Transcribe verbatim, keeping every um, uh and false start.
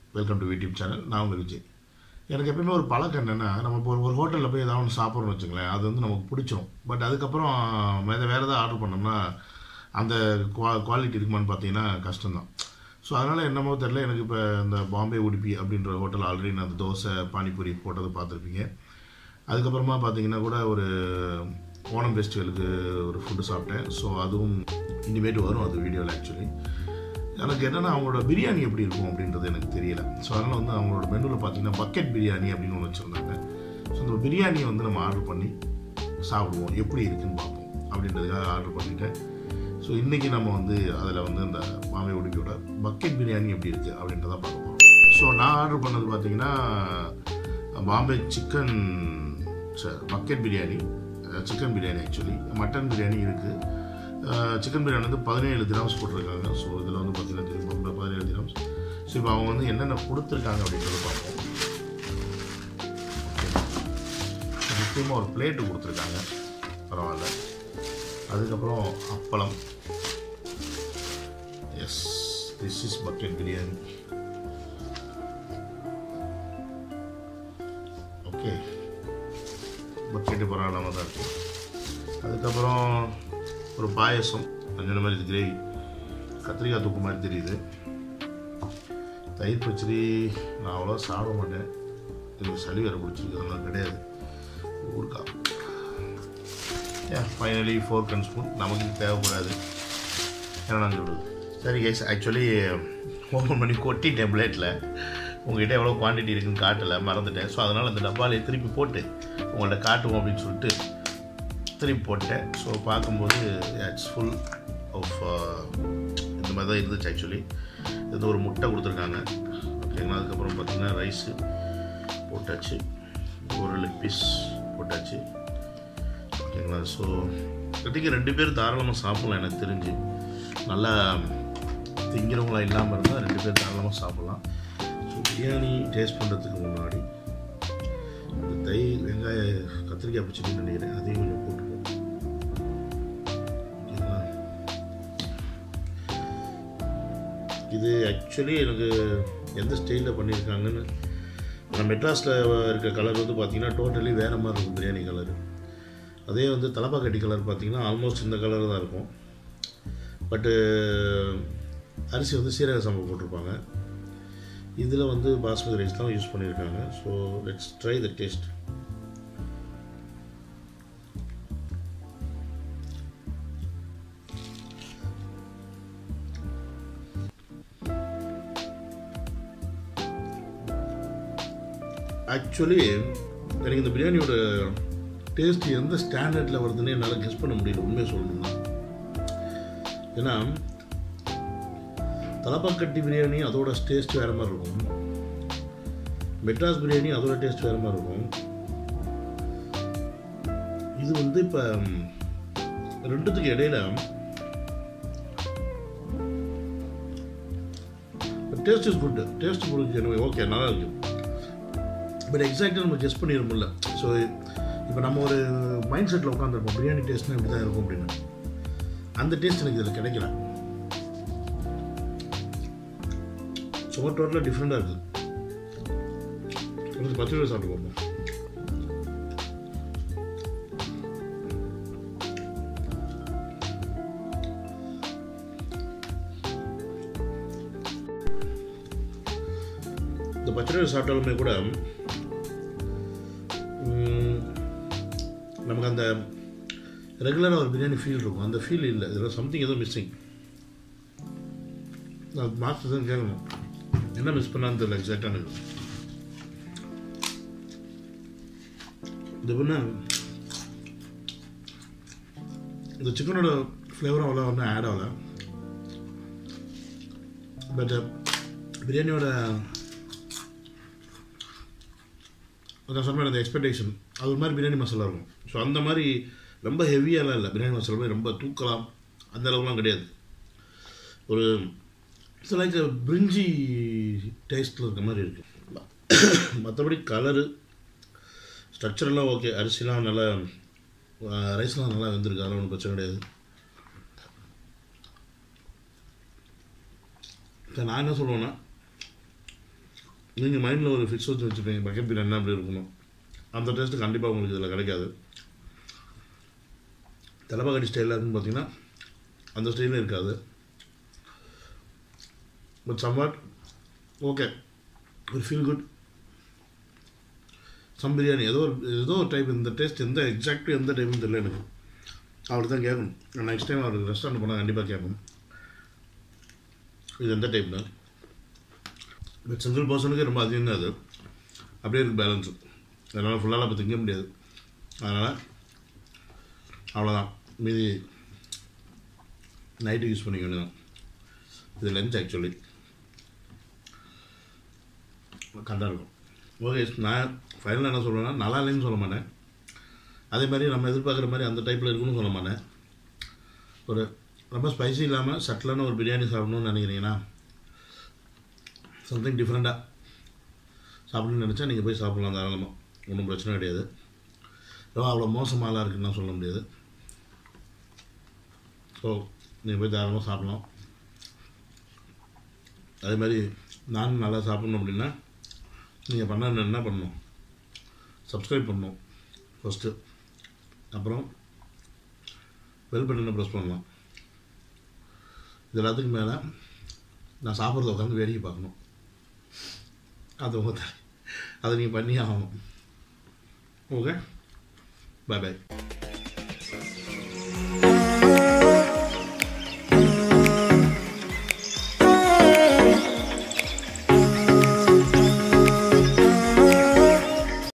Welcome to YouTube channel. நான் உங்கள் விஜய். எனக்கு எப்பயுமே ஒரு பழக்கம் என்னென்னா, நம்ம இப்போ ஒரு ஹோட்டலில் போய் ஏதாவது ஒன்று சாப்பிட்றோம்னு வச்சுங்களேன், அது வந்து நமக்கு பிடிச்சிரும். பட் அதுக்கப்புறம் வேறு வேறு ஏதாவது ஆர்டர் பண்ணோம்னா அந்த குவா குவாலிட்டி இருக்குமான்னு பார்த்தீங்கன்னா கஷ்டம்தான். ஸோ அதனால் என்னமோ தெரில, எனக்கு இப்போ இந்த பாம்பே உடுப்பி அப்படின்ற ஹோட்டல் ஆல்ரெடி நான் அந்த தோசை பானிபூரி போட்டதை பார்த்துருப்பீங்க. அதுக்கப்புறமா பார்த்தீங்கன்னா கூட ஒரு ஓணம் ஃபெஸ்டிவலுக்கு ஒரு ஃபுட்டு சாப்பிட்டேன். ஸோ அதுவும் இனிமேட்டு வரும் அது வீடியோவில். ஆக்சுவலி எனக்கு என்னென்னா அவங்களோட பிரியாணி எப்படி இருக்கும் அப்படின்றது எனக்கு தெரியல. ஸோ அதனால் வந்து அவங்களோட மெனுவில் பார்த்தீங்கன்னா பக்கெட் பிரியாணி அப்படின்னு ஒன்று வச்சுருந்தாங்க. ஸோ அந்த பிரியாணியை வந்து நம்ம ஆர்டர் பண்ணி சாப்பிடுவோம், எப்படி இருக்குதுன்னு பார்ப்போம் அப்படின்றதுக்காக ஆர்டர் பண்ணிவிட்டேன். ஸோ இன்றைக்கி நம்ம வந்து அதில் வந்து இந்த பாம்பே உடுப்பியோட பக்கெட் பிரியாணி எப்படி இருக்குது அப்படின்றத பார்க்க போகிறோம். ஸோ நான் ஆர்டர் பண்ணது பார்த்தீங்கன்னா Bombay chicken bucket biryani, chicken biryani. Actually mutton biryani இருக்குது. சிக்கன் பிரியாணி வந்து பதினேழு திராம்ஸ் போட்டிருக்காங்க. ஸோ இதில் வந்து பார்த்தீங்கன்னா தெரியும் பதினேழு திராம்ஸ். ஸோ இப்போ அவங்க வந்து என்னென்ன கொடுத்துருக்காங்க அப்படின்றத பார்ப்போம். முக்கியமாக ஒரு பிளேட்டு கொடுத்துருக்காங்க, பரவாயில்ல. அதுக்கப்புறம் அப்பளம். Yes, this is bucket biryani. Okay, bucket பரவாயில்லாமல் தான் இருக்குது. அதுக்கப்புறம் ஒரு பாயசம், கொஞ்சம் மாதிரி கிரேவி, கத்திரிக்காய் தூக்கு மாதிரி தெரியுது. தயிர் பச்சடி நான் அவ்வளோ சாப்பிட மாட்டேன், எனக்கு சளி வேறு பிடிச்சிருக்கு, அதெல்லாம் கிடையாது. ஊறுக்காய். ஏன் ஃபைனலி ஃபோர்க் அண்ட் ஸ்பூன் நமக்கு தேவைப்படாது, ஏன்னா நான் சொல்லுது. சரி கைஸ், ஆக்சுவலி ஓப்பன் பண்ணி கொட்டி டேப்லெட்டில் உங்கள்கிட்ட எவ்வளோ குவான்டிட்டி இருக்குதுன்னு காட்டலை, மறந்துட்டேன். ஸோ அதனால் அந்த டப்பாலே திருப்பி போட்டு உங்கள்கிட்ட காட்டுவோம் அப்படின்னு சொல்லிட்டு திருப்பி போட்டேன். ஸோ பார்க்கும்போது இட்ஸ் ஃபுல் ஆஃப் இந்த மாதிரி தான் இருந்துச்சு. ஆக்சுவலி இது ஒரு முட்டை கொடுத்துருக்காங்க, ஓகேங்களா. அதுக்கப்புறம் பார்த்திங்கன்னா ரைஸு போட்டாச்சு, ஒரு லெக் பீஸ் போட்டாச்சு, ஓகேங்களா. ஸோ கட்டிக்கு ரெண்டு பேர் தாராளமாக சாப்பிட்லாம். எனக்கு தெரிஞ்சு நல்லா திங்கிறவங்களாம் இல்லாமல் இருந்தால் ரெண்டு பேர் தாராளமாக சாப்பிட்லாம். ஸோ பிரியாணி டேஸ்ட் பண்ணுறதுக்கு முன்னாடி இந்த தயிர் வெங்காய கத்திரிக்காய் பச்சடின்னு நினைக்கிறேன், அதையும் கொஞ்சம் போட்டுப்போம், ஓகேங்களா. இது ஆக்சுவலி எனக்கு எந்த ஸ்டைலில் பண்ணியிருக்காங்கன்னு, நான் மெட்ராஸில் இருக்க கலர் வந்து பார்த்திங்கன்னா டோட்டலி வேறு மாதிரி இருக்கும் பிரியாணி கலரு. அதே வந்து தலப்பாக்கட்டி கலர் பார்த்திங்கன்னா ஆல்மோஸ்ட் இந்த கலர் தான் இருக்கும். பட்டு அரிசி வந்து சீரக சம்பா போட்டிருப்பாங்க. இதில் வந்து பாஸ்மதி ரைஸ் தான் யூஸ் பண்ணியிருக்காங்க. So let's try the taste. Actually எனக்கு இந்த பிரியாணியோட டேஸ்ட் எந்த ஸ்டாண்டர்டில் வருதுன்னு என்னால் கெஸ் பண்ண முடியல, உண்மையை சொல்லணும்னா. ஏன்னா தலப்பாக்கட்டி பிரியாணி அதோட டேஸ்ட் வேறு மாதிரி இருக்கும், மெட்ராஸ் பிரியாணி அதோட டேஸ்ட் வேறு மாதிரி இருக்கும். இது வந்து இப்போ ரெண்டுத்துக்கு இடையில டேஸ்ட் இஸ் குட், டேஸ்ட் கொடுக்கு ஓகே, நல்லா இருக்குது. பட் எக்ஸாக்டாக நம்ம கெஸ் பண்ணிட முடியல. ஸோ இப்போ நம்ம ஒரு மைண்ட் செட்டில் உட்காந்துருப்போம், பிரியாணி டேஸ்ட்னா இப்படி தான் இருக்கும் அப்படின்னு. அந்த டேஸ்ட் எனக்கு இதில் கிடைக்கல. ஸோ டோட்டலாக டிஃப்ரெண்டாக இருக்குது. கொஞ்சம் பச்சை சாப்பிட்டு பார்ப்போம். இந்த பச்சை சாப்பிட்டாலுமே கூட நமக்கு அந்த ரெகுலராக ஒரு பிரியாணி ஃபீல் இருக்கும், அந்த ஃபீல் இல்லை. இதில் சம்திங் ஏதோ மிஸ்ஸிங். நான் மாஸ்டர் தான் கேட்கணும், என்ன மிஸ் பண்ணான்னு தெரியல எக்ஸாக்டாக எனக்கு. இது பண்ண இந்த சிக்கனோட ஃப்ளேவரும் அவ்வளோ ஒன்றும் ஆட் ஆகலை. பட் பிரியாணியோட நான் சொன்ன அந்த எக்ஸ்பெக்டேஷன், அது ஒரு மாதிரி பிரியாணி மசாலா இருக்கும். ஸோ அந்த மாதிரி ரொம்ப ஹெவியாலாம் இல்லை, பிரியாணி மசாலா மாதிரி ரொம்ப தூக்கலாம் அந்த அளவுலாம் கிடையாது. ஒரு ஸோ லைக் பிரிஞ்சி டேஸ்ட்டில் இருக்க மாதிரி இருக்குது. மற்றபடி கலரு ஸ்ட்ரக்சரெல்லாம் ஓகே, அரிசிலாம் நல்லா, ரைஸ்லாம் நல்லா வெந்திருக்கு, அதெல்லாம் ஒன்றும் பிரச்சனை கிடையாது. நான் என்ன சொல்லுவேன்னா, நீங்கள் மைண்டில் ஒரு ஃபிக்ஸ் வச்சு வச்சுப்பீங்க பக்கெட் பிரியாணி அப்படி இருக்கணும். அந்த டேஸ்ட்டு கண்டிப்பாக உங்களுக்கு இதில் கிடைக்காது. தலைப்பாக்கட்டி ஸ்டைலில் இருக்குன்னு பார்த்தீங்கன்னா அந்த ஸ்டைலும் இருக்காது. பட் சம்வாட் ஓகே, ஒரு ஃபீல் குட். சம் பிரியாணி ஏதோ ஒரு ஏதோ ஒரு டைப். இந்த டேஸ்ட் எந்த எக்ஸாக்ட்லி எந்த டைப்னு தெரியல எனக்கு. அவருக்கு தான் கேட்கணும். நான் நெக்ஸ்ட் டைம் அவருக்கு ரெஸ்டாரண்ட் போனால் கண்டிப்பாக கேட்போம் இது எந்த டைப்னு. பட் சிங்கிள் பர்சனுக்கு ரொம்ப அதிகம் தான் அது. அப்படியே இருக்குது பேலன்ஸு. அதனால் ஃபுல்லாக இப்போ திங்க முடியாது. அதனால் அவ்வளோதான். மீதி நைட்டுக்கு யூஸ் பண்ணிக்க வேண்டியதான். இது லஞ்ச் ஆக்சுவலி கரெக்டாக இருக்கும். ஓகே, நான் ஃபைனலாக என்ன சொல்கிறேன்னா நல்லா இல்லைன்னு சொல்ல மாட்டேன். அதே மாதிரி நம்ம எதிர்பார்க்குற மாதிரி அந்த டைப்பில் இருக்குன்னு சொல்ல மாட்டேன். ஒரு ரொம்ப ஸ்பைசி இல்லாமல் சட்டிலான ஒரு பிரியாணி சாப்பிடணும்னு நினைக்கிறீங்கன்னா, சம்திங் டிஃப்ரெண்ட்டாக சாப்பிடணும்னு நினச்சா நீங்கள் போய் சாப்பிட்லாம் தாராளமாக. ஒன்றும் பிரச்சனை கிடையாது. ரொம்ப அவ்வளோ மோசமாலாம் இருக்குன்னு நான் சொல்ல முடியாது. ஸோ நீங்கள் போய் தாராளமாக சாப்பிட்லாம். அதே மாதிரி நான் நல்லா சாப்பிட்ணும் அப்படின்னா நீங்கள் பண்ண என்ன பண்ணணும், சப்ஸ்கிரைப் பண்ணணும் ஃபஸ்ட்டு. அப்புறம் பெல் பட்டனை ப்ரெஸ் பண்ணலாம். இது எல்லாத்துக்கும் மேலே நான் சாப்பிட்றத உட்காந்து வேடிக்கை பார்க்கணும். அது உங்கள் அதை நீங்கள் பண்ணி ஆகணும். ஓகே, பாய் பாய்.